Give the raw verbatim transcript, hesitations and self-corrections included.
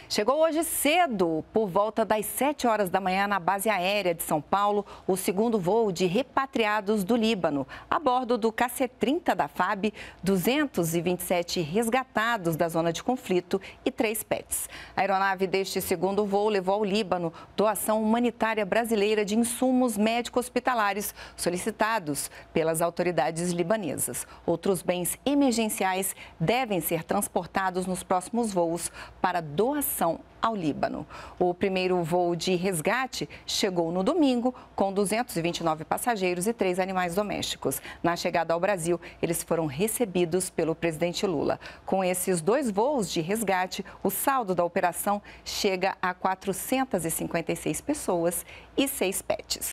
Chegou hoje cedo, por volta das sete horas da manhã, na base aérea de São Paulo, o segundo voo de repatriados do Líbano, a bordo do K C trinta da F A B, duzentos e vinte e sete resgatados da zona de conflito e três pets. A aeronave deste segundo voo levou ao Líbano doação humanitária brasileira de insumos médico-hospitalares solicitados pelas autoridades libanesas. Outros bens emergenciais devem ser transportados nos próximos voos para doação ao Líbano. O primeiro voo de resgate chegou no domingo com duzentos e vinte e nove passageiros e três animais domésticos. Na chegada ao Brasil, eles foram recebidos pelo presidente Lula. Com esses dois voos de resgate, o saldo da operação chega a quatrocentas e cinquenta e seis pessoas e seis pets.